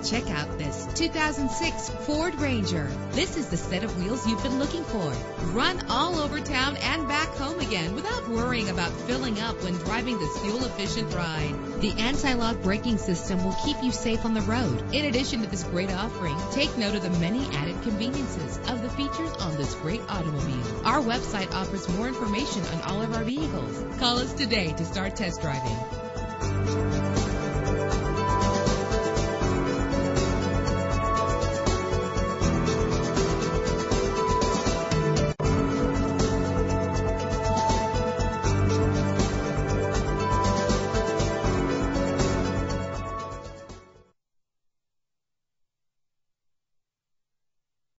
Check out this 2006 Ford Ranger. This is the set of wheels you've been looking for. Run all over town and back home again without worrying about filling up when driving this fuel-efficient ride. The anti-lock braking system will keep you safe on the road. In addition to this great offering, take note of the many added conveniences of the features on this great automobile. Our website offers more information on all of our vehicles. Call us today to start test driving.